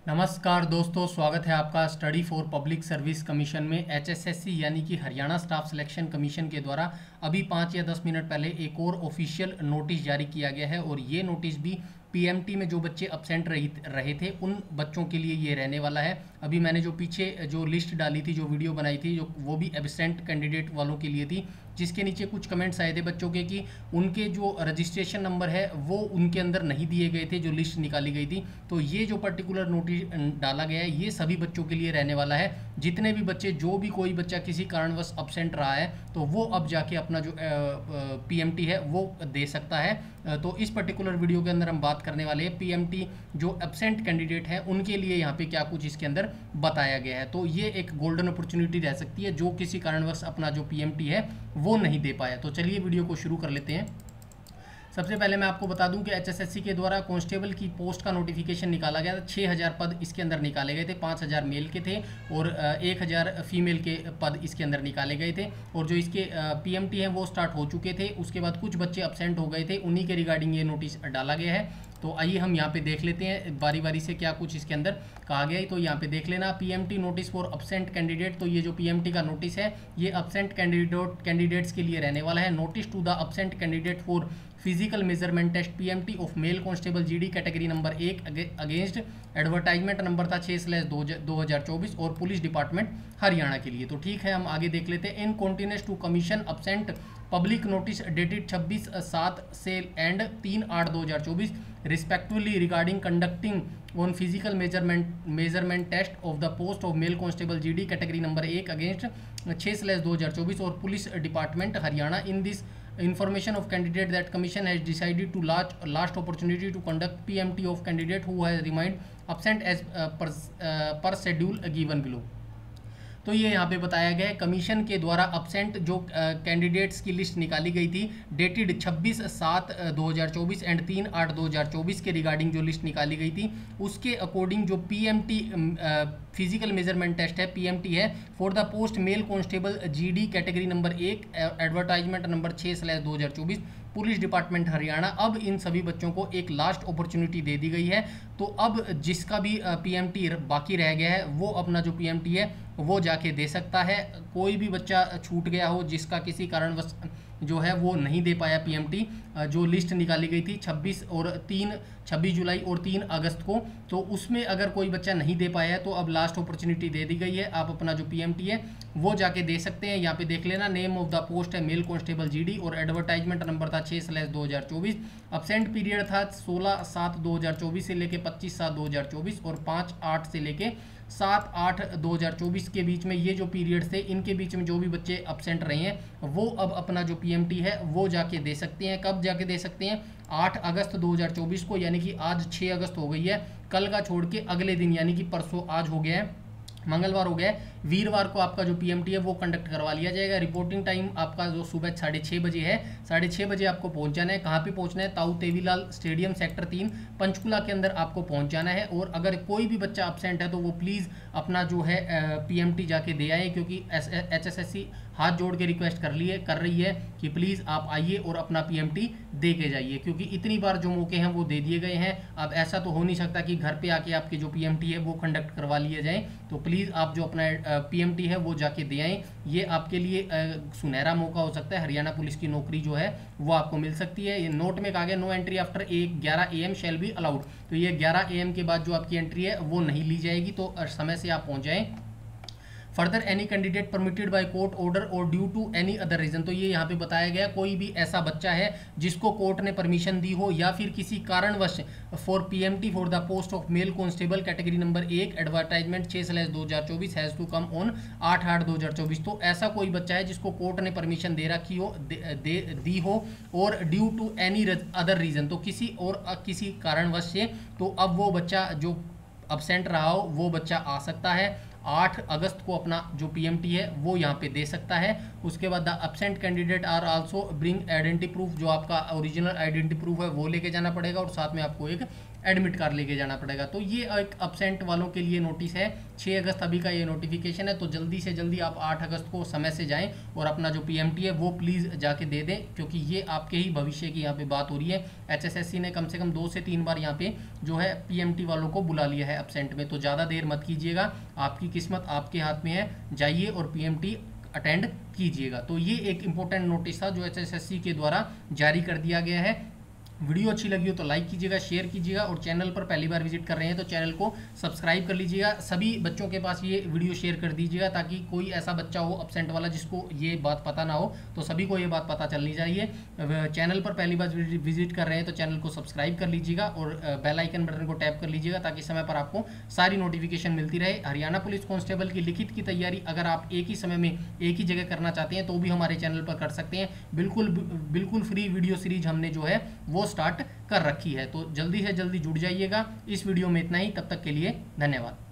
नमस्कार दोस्तों, स्वागत है आपका study for public service commission में। एचएसएससी यानी कि हरियाणा स्टाफ सिलेक्शन कमीशन के द्वारा अभी 5 या 10 मिनट पहले एक और ऑफिशियल नोटिस जारी किया गया है और ये नोटिस भी पीएमटी में जो बच्चे अपसेंट रहे थे उन बच्चों के लिए ये रहने वाला है। अभी मैंने जो पीछे जो लिस्ट डाली थी, जो वीडियो बनाई थी, जो वो भी एब्सेंट कैंडिडेट वालों के लिए थी, जिसके नीचे कुछ कमेंट्स आए थे बच्चों के कि उनके जो रजिस्ट्रेशन नंबर है वो उनके अंदर नहीं दिए गए थे, जो लिस्ट निकाली गई थी। तो ये जो पर्टिकुलर नोटिस डाला गया है ये सभी बच्चों के लिए रहने वाला है। जितने भी बच्चे, जो भी कोई बच्चा किसी कारणवश अपसेंट रहा है तो वो अब जाके अपना जो पीएमटी है वो दे सकता है। तो इस पर्टिकुलर वीडियो के अंदर हम बात करने वाले हैं पीएमटी जो एब्सेंट कैंडिडेट है उनके लिए यहाँ पे क्या कुछ इसके अंदर बताया गया है। तो ये एक गोल्डन अपॉर्चुनिटी रह सकती है जो किसी कारणवश अपना जो पीएमटी है वो नहीं दे पाया। तो चलिए वीडियो को शुरू कर लेते हैं। सबसे पहले मैं आपको बता दूं कि एचएसएससी के द्वारा कांस्टेबल की पोस्ट का नोटिफिकेशन निकाला गया था। 6000 पद इसके अंदर निकाले गए थे, 5000 मेल के थे और 1000 फीमेल के पद इसके अंदर निकाले गए थे। और जो इसके पीएमटी हैं वो स्टार्ट हो चुके थे। उसके बाद कुछ बच्चे अपसेंट हो गए थे, उन्हीं के रिगार्डिंग ये नोटिस डाला गया है। तो आइए हम यहाँ पे देख लेते हैं बारी बारी से क्या कुछ इसके अंदर कहा गया है। तो यहाँ पे देख लेना, PMT notice for absent candidate. तो ये जो पीएमटी का नोटिस है ये अपसेंट कैंडिडेट्स के लिए रहने वाला है। Notice to the absent candidate for physical measurement test PMT of male constable GD category number 1 against advertisement number था 6/2024 और पुलिस डिपार्टमेंट हरियाणा के लिए। तो ठीक है, हम आगे देख लेते हैं। In continuous to commission absent public notice dated 26/7 से and 3/8/2024 respectively regarding conducting on physical measurement test of the post of male constable GD category number 1 against 6/2024 और police department Haryana in this information of candidate that commission has decided to last opportunity to conduct PMT of candidate who has remained absent as per schedule given below। तो ये यहाँ पे बताया गया है commission के द्वारा अपसेंट जो कैंडिडेट्स की लिस्ट निकाली गई थी डेटेड 26/7/2024 एंड 3/8/2024 के रिगार्डिंग जो लिस्ट निकाली गई थी उसके अकॉर्डिंग जो पीएमटी फिजिकल मेजरमेंट टेस्ट है पीएमटी है for the post male constable GD category number 1 advertisement number 6/2024 police department Haryana. अब इन सभी बच्चों को एक लास्ट अपॉर्चुनिटी दे दी गई है। तो अब जिसका भी पीएमटी बाकी रह गया है वो अपना जो पीएमटी है वो जाके दे सकता है। कोई भी बच्चा छूट गया हो जिसका किसी कारणवश जो है वो नहीं दे पाया पीएमटी, जो लिस्ट निकाली गई थी 26 जुलाई और 3 अगस्त को, तो उसमें अगर कोई बच्चा नहीं दे पाया है तो अब लास्ट अपॉर्चुनिटी दे दी गई है। आप अपना जो पीएमटी है वो जाके दे सकते हैं। यहाँ पे देख लेना, नेम ऑफ द पोस्ट है मेल कांस्टेबल जीडी और एडवर्टाइजमेंट नंबर था 6/2024। अपसेंट पीरियड था 16/7/2024 से लेके 25/7/2024 और 5/8 से लेके 7/8/2024 के बीच में ये जो पीरियड थे इनके बीच में जो भी बच्चे अपसेंट रहे हैं वो अब अपना जो पीएमटी है वो जाके दे सकते हैं। कब जाके दे सकते हैं? 8 अगस्त 2024 को, यानी कि आज 6 अगस्त हो गई है, कल का छोड़ के अगले दिन यानी कि परसों, आज हो गया है मंगलवार हो गया है, वीरवार को आपका जो पीएमटी है वो कंडक्ट करवा लिया जाएगा। रिपोर्टिंग टाइम आपका जो सुबह 6:30 बजे है, 6:30 बजे आपको पहुंच जाना है। कहाँ पे पहुंचना है? ताऊ तेवीलाल स्टेडियम सेक्टर 3 पंचकुला के अंदर आपको पहुंच जाना है। और अगर कोई भी बच्चा अपसेंट है तो वो प्लीज़ अपना जो है पीएमटी जाके दे आए, क्योंकि एचएसएससी हाथ जोड़ के रिक्वेस्ट कर रही है कि प्लीज़ आप आइए और अपना पीएमटी दे के जाइए, क्योंकि इतनी बार जो मौके हैं वो दे दिए गए हैं। अब ऐसा तो हो नहीं सकता कि घर पे आके आपके जो पीएमटी है वो कंडक्ट करवा लिए जाएं। तो प्लीज़ आप जो अपना पीएमटी है वो जाके दे आएँ। ये आपके लिए सुनहरा मौका हो सकता है, हरियाणा पुलिस की नौकरी जो है वो आपको मिल सकती है। ये नोट में कहा गया, no entry after 11 AM shall be allowed. तो ये 11 AM के बाद जो आपकी एंट्री है वो नहीं ली जाएगी, तो समय से आप पहुँच जाएँ। Further any candidate permitted by court order और due to any other reason. तो ये यहाँ पे बताया गया, कोई भी ऐसा बच्चा है जिसको कोर्ट ने परमिशन दी हो या फिर किसी कारणवश for PMT for the post of male constable category number 1 advertisement 6/2024 has to come on 8/8/2024। तो ऐसा कोई बच्चा है जिसको कोर्ट ने परमिशन दे रखी हो, दी हो और due to any other reason, तो किसी और किसी कारणवश से, तो अब वो बच्चा जो अपसेंट रहा हो वो बच्चा आ सकता है। 8 अगस्त को अपना जो पीएमटी है वो यहाँ पे दे सकता है। उसके बाद the absent candidate are also bring identity proof, जो आपका ओरिजिनल आइडेंटिटी प्रूफ है वो लेके जाना पड़ेगा और साथ में आपको एक एडमिट कार्ड लेके जाना पड़ेगा। तो ये एक एब्सेंट वालों के लिए नोटिस है। 6 अगस्त अभी का ये नोटिफिकेशन है, तो जल्दी से जल्दी आप 8 अगस्त को समय से जाएं और अपना जो पीएमटी है वो प्लीज़ जाके दे दें, क्योंकि ये आपके ही भविष्य की यहाँ पे बात हो रही है। एचएसएससी ने कम से कम 2 से 3 बार यहाँ पे जो है पीएमटी वालों को बुला लिया है एब्सेंट में, तो ज़्यादा देर मत कीजिएगा, आपकी किस्मत आपके हाथ में है, जाइए और पीएमटी अटेंड कीजिएगा। तो ये एक इंपॉर्टेंट नोटिस था जो एचएसएससी के द्वारा जारी कर दिया गया है। वीडियो अच्छी लगी हो तो लाइक कीजिएगा, शेयर कीजिएगा और चैनल पर पहली बार विजिट कर रहे हैं तो चैनल को सब्सक्राइब कर लीजिएगा। सभी बच्चों के पास ये वीडियो शेयर कर दीजिएगा ताकि कोई ऐसा बच्चा हो एब्सेंट वाला जिसको ये बात पता ना हो, तो सभी को ये बात पता चलनी चाहिए। चैनल पर पहली बार विजिट कर रहे हैं तो चैनल को सब्सक्राइब कर लीजिएगा और बेल आइकन बटन को टैप कर लीजिएगा ताकि समय पर आपको सारी नोटिफिकेशन मिलती रहे। हरियाणा पुलिस कांस्टेबल की लिखित की तैयारी अगर आप एक ही समय में एक ही जगह करना चाहते हैं तो भी हमारे चैनल पर कर सकते हैं। बिल्कुल फ्री वीडियो सीरीज हमने जो है वो स्टार्ट कर रखी है, तो जल्दी से जल्दी जुड़ जाइएगा। इस वीडियो में इतना ही, तब तक के लिए धन्यवाद।